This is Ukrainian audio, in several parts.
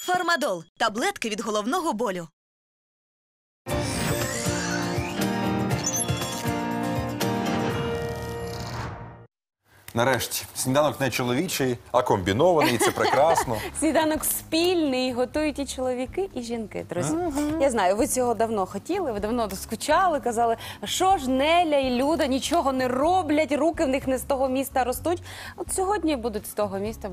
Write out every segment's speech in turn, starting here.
Фармадол – таблетки від головного болю. Нарешті, сніданок не чоловічий, а комбінований, це прекрасно. Сніданок спільний, готують і чоловіки, і жінки, друзі. Я знаю, ви цього давно хотіли, ви давно скучали, казали, що ж Неля і Люда нічого не роблять, руки в них не з того міста ростуть. От сьогодні будуть з того міста,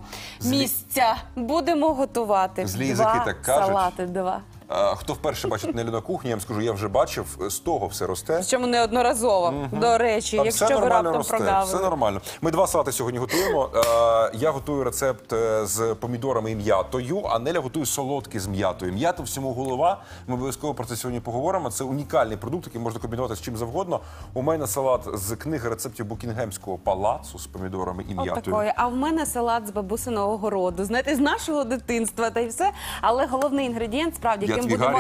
будемо готувати. Злі язики так кажуть. Салати, Хто вперше бачить Нелю на кухні, я вам скажу, я вже бачив, з того все росте. Причому неодноразово, до речі, Там якщо ви раптом прогавили. Все нормально. Ми два салати сьогодні готуємо. Я готую рецепт з помідорами і м'ятою, а Неля готує солодкий з м'ятою. М'ята всьому голова. Ми обов'язково про це сьогодні поговоримо. Це унікальний продукт, який можна комбінувати з чим завгодно. У мене салат з книги рецептів Букінгемського палацу з помідорами і м'ятою. А в мене салат з бабусиного городу. Знаєте, з нашого дитинства та й все. Але головний інгредієнт, справді,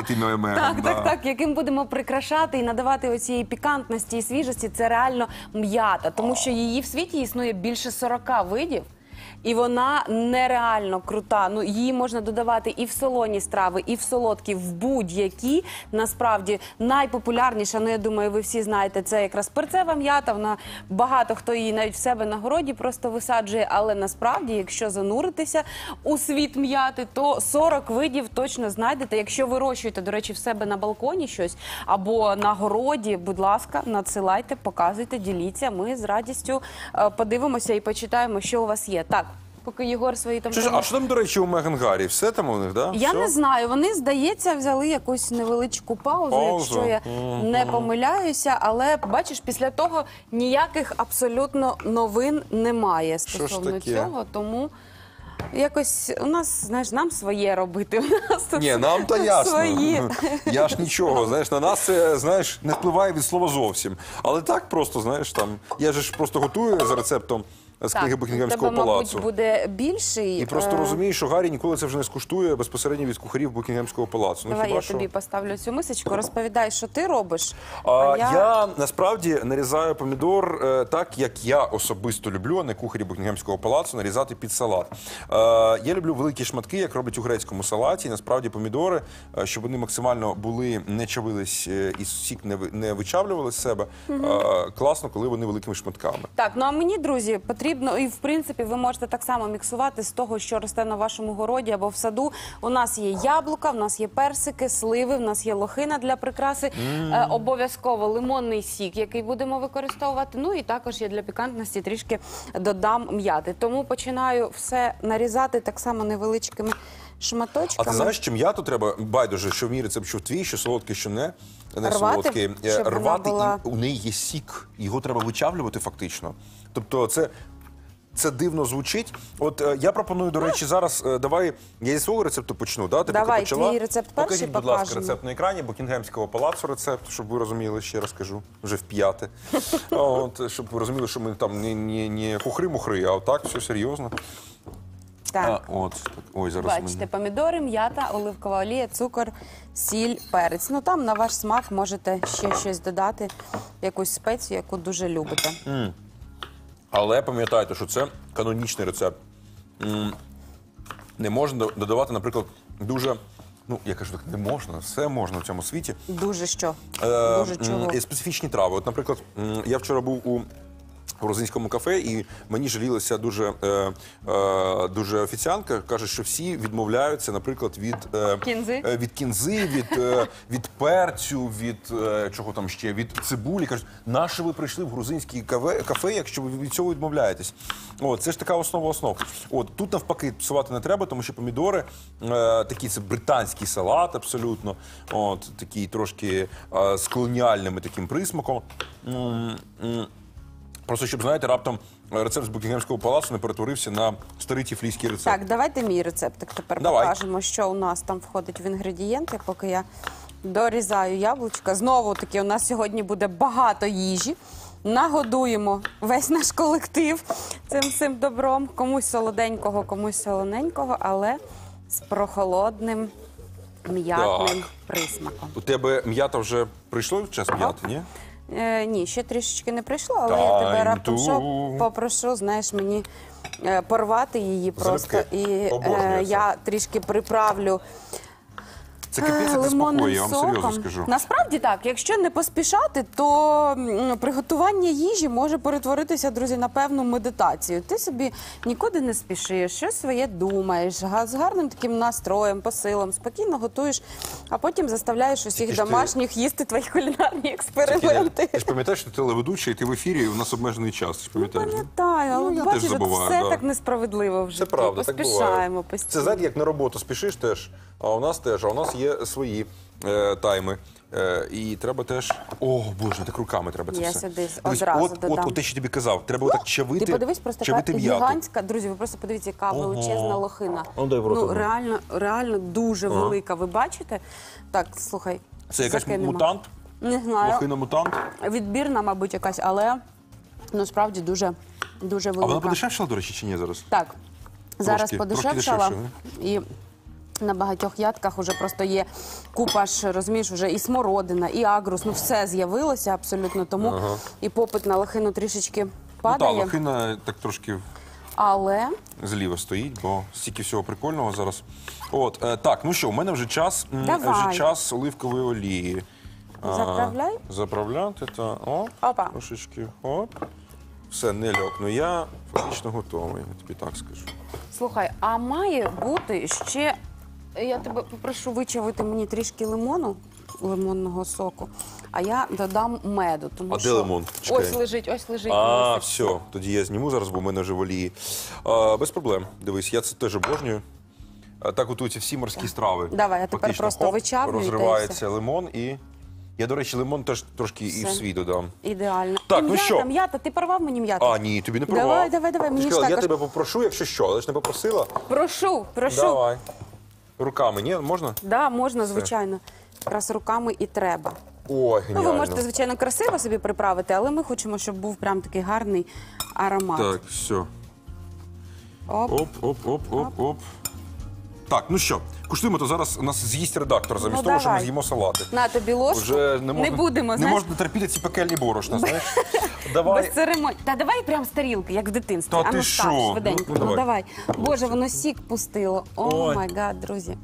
яким будемо прикрашати і надавати оцієї пікантності і свіжості, це реально м'ята. Тому що її в світі існує більше 40 видів. І вона нереально крута. Ну, її можна додавати і в солоні страви, і в солодкі, в будь-які. Насправді, найпопулярніша, ну, я думаю, ви всі знаєте, це якраз перцева м'ята. Вона, багато хто її навіть в себе на городі просто висаджує. Але насправді, якщо зануритися у світ м'яти, то 40 видів точно знайдете. Якщо вирощуєте, до речі, в себе на балконі щось або на городі, будь ласка, надсилайте, показуйте, діліться. Ми з радістю подивимося і почитаємо, що у вас є. Так, поки Єгор свої там... А що там, до речі, у Меган Гаррі? Все там у них, так? Я не знаю. Вони, здається, взяли якусь невеличку паузу, якщо я не помиляюся. Але, бачиш, після того ніяких абсолютно новин немає стосовно цього. Тому якось у нас, знаєш, нам своє робити. Ні, нам то ясно. Свої. Я ж нічого, знаєш, на нас це, знаєш, не впливає від слова зовсім. Але так просто, знаєш, там, я ж просто готую за рецептом з книги Букінгемського палацу. Мабуть, буде більший. І просто розумію, що Гаррі ніколи це вже не скуштує безпосередньо від кухарів Букінгемського палацу. Давай я тобі поставлю цю мисочку, розповідай, що ти робиш. Я насправді нарізаю помідор так, як я особисто люблю, а не кухарі Букінгемського палацу, нарізати під салат. Я люблю великі шматки, як роблять у грецькому салаті. Насправді помідори, щоб вони максимально були, не чавились і сік не вичавлювали з себе, класно, коли вони великими шматками. Так, ну а мені, друзі, потрібно, і в принципі ви можете так само міксувати з того, що росте на вашому городі або в саду. У нас є яблука, в нас є персики, сливи, в нас є лохина для прикраси, обов'язково лимонний сік, який будемо використовувати. Ну і також я для пікантності трішки додам м'яти. Тому починаю все нарізати так само невеличкими шматочками. А ти знаєш, чи м'яту треба, байдуже, що в мій рецепт, що в твій, що солодкий, що не солодкий. Рвати, і у неї є сік, його треба вичавлювати фактично. Тобто це дивно звучить. От я пропоную, до речі, зараз, давай, я зі свого рецепту почну, да? Ти давай, поки почала. Твій рецепт перший покажіть, будь ласка, рецепт на екрані, Букінгемського палацу рецепт, щоб ви розуміли, ще раз кажу, вже вп'яте. Щоб ви розуміли, що ми там не хухри-мухри, а отак, все серйозно. Так, ой, зараз бачите, помідори, м'ята, оливкова олія, цукор, сіль, перець. Ну там на ваш смак можете ще щось додати, якусь спецію, яку дуже любите. Але пам'ятайте, що це канонічний рецепт. Не можна додавати, наприклад, дуже, ну, я кажу, так не можна, все можна в цьому світі. Дуже що? Дуже чого? Специфічні трави. От, наприклад, я вчора був у грузинському кафе, і мені жалілася дуже офіціантка, каже, що всі відмовляються, наприклад, від кінзи, від перцю, від чого там ще, від цибулі. Кажуть, нащо ви прийшли в грузинське кафе, якщо ви від цього відмовляєтесь? Це ж така основа основ. Тут навпаки псувати не треба, тому що помідори, такий це британський салат абсолютно, такий трошки з колоніальним таким присмаком. Просто, щоб, знаєте, раптом рецепт з Букінгемського палацу не перетворився на старий тіфлійський рецепт. Так, давайте мій рецептик тепер покажемо, що у нас там входить в інгредієнти, поки я дорізаю яблучка. Знову-таки, у нас сьогодні буде багато їжі. Нагодуємо весь наш колектив цим всім добром. Комусь солоденького, комусь солоненького, але з прохолодним м'ятним присмаком. У тебе м'ята вже прийшло в час м'яти, ні? Ні, ще трішечки не прийшло, але я тебе раптом попрошу, знаєш, мені порвати її просто. Залюбки. І Обожнюю це. я трішки приправлю Це капець, це лимонним спокою, я вам серйозно соком. скажу. Насправді так, якщо не поспішати, то приготування їжі може перетворитися, друзі, на певну медитацію. Ти собі нікуди не спішиш, щось своє думаєш, з гарним таким настроєм, посилом, спокійно готуєш, а потім заставляєш усіх Тільки ж ти- домашніх їсти твої кулінарні експерименти. Ти ж пам'ятаєш, що ти телеведучий, ти в ефірі, і у нас обмежений час. Ти ж пам'ятаєш? Пам'ятаю, але я бачиш, теж от забуваю, все да. так несправедливо в житті. Це правда, так Поспішаємо буває. постійно. Це, знаєте, як на роботу спішиш теж, а у нас теж, а у нас є свої тайми. І треба теж... О, Боже, так руками треба це Я все. сюди Дивись, одразу додам. От те, що тобі казав, треба отак чавити, Ти подивись, просто чавити яка м'яту. гігантська, друзі, ви просто подивіться, яка величезна лохина. Ну, дай в рот одну. реально дуже велика, ви бачите? Так, слухай, Це якась закинемо. мутант? Не знаю. Лохина-мутант? Відбірна, мабуть, якась, але насправді дуже А вона велика. подешевшала, до речі, чи ні зараз? Так, зараз Трошки подешевшала. дешевше, І на багатьох ядках вже просто є купа ж, розумієш, вже і смородина, і агрус, ну все з'явилося абсолютно, тому і попит на лохину трішечки Ну так, падає. лохина так трошки Але зліва стоїть, бо стільки всього прикольного зараз. От, так, ну що, у мене вже час, Давай. вже час оливкової олії. Заправляй. Заправляти, та, Опа. трошечки, оп. Все, не льок. Ну я фактично готовий, я тобі так скажу. слухай, а має бути ще. Я тебе попрошу вичавити мені трішки лимонного соку, а я додам меду. Тому А де що... лимон? Чекай. Ось лежить. А, Лисик. все, тоді я зніму зараз, бо в мене вже в олії. Без проблем. Дивись, я це теж обожнюю. Так готуються всі морські страви. Давай, я тепер Фактично, просто хоп, вичавлю, і те, і розривається лимон і... Я, до речі, лимон теж трошки і в Все. свій додам. Ідеально. Так, І ну м'ята, що? м'ята, ти порвав мені м'яту? А, ні, тобі не порвав. Давай, Ти мені ж сказала, я також. тебе попрошу, якщо що, але ж не попросила. Прошу. Давай. Руками, ні? Можна? Да, можна, звичайно. Якраз руками і треба. Ой, Ну, геніально. ви можете, звичайно, красиво собі приправити, але ми хочемо, щоб був прям такий гарний аромат. Так, все. Оп. Оп. Так, ну що, куштуємо, то зараз нас з'їсть редактор, замість Ну, того, що ми давай. з'їмо салати. На тобі ложку. Вже не будемо, не знаєш, можна терпіти ці пекельні борошна, знаєш? Давай. без церемоній. Та давай прямо з тарілки, як в дитинстві. Та А ти ну, що? став швиденько. Ну, Ну, давай. давай. Боже, воно сік пустило. О, Ой. май гад, друзі.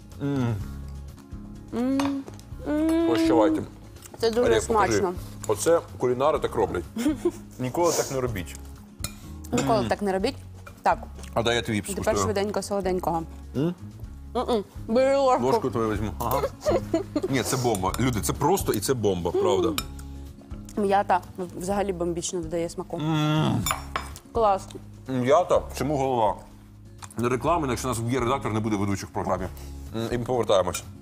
Прощавайте. Це дуже Олег, покажи. смачно. Оце кулінари так роблять. Ніколи так не робіть. Ніколи так не робіть. Так, А дай я твій тепер скуштую. швиденько солоденького. Бери ложку. Ложку твою візьму. Ага. Ні, це бомба. Люди, це просто і це бомба, правда. М'ята взагалі бомбічно додає смаку. Клас. М'ята, чому голова? Не реклами, якщо у нас є редактор, не буде ведучих в програмі. І ми повертаємось.